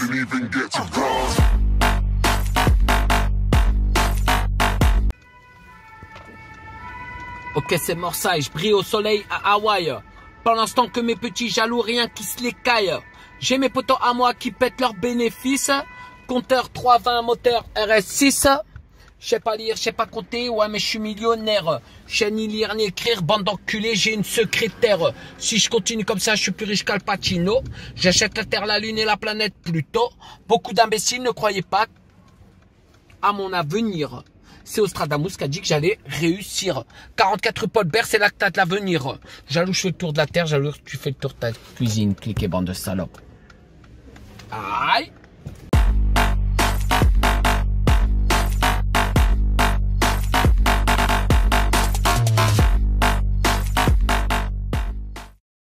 Ok, c'est mort ça, et je brille au soleil à Hawaï. Pendant ce temps que mes petits jaloux, rien qui se les caille. J'ai mes potos à moi qui pètent leurs bénéfices. Compteur 320, moteur RS6. Je sais pas lire, je sais pas compter, ouais mais je suis millionnaire. Je sais ni lire ni écrire, bande d'enculés, j'ai une secrétaire. Si je continue comme ça, je suis plus riche qu'Al Pacino. J'achète la Terre, la Lune et la planète Pluto. Beaucoup d'imbéciles ne croyaient pas à mon avenir. C'est Ostradamus qui a dit que j'allais réussir. 44 Paul Bert, c'est là que t'as de l'avenir. Jaloux, je fais le tour de la Terre, jaloux, tu fais le tour de ta cuisine. Cliquez, bande de salopes. Aïe!